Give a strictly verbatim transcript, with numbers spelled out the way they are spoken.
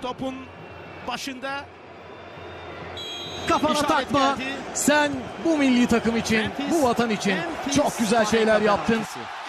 topun başında. Kafana İşaret takma. geldi. Sen bu milli takım için, Memphis, bu vatan için Memphis çok güzel şeyler Depay yaptın. penaltısı.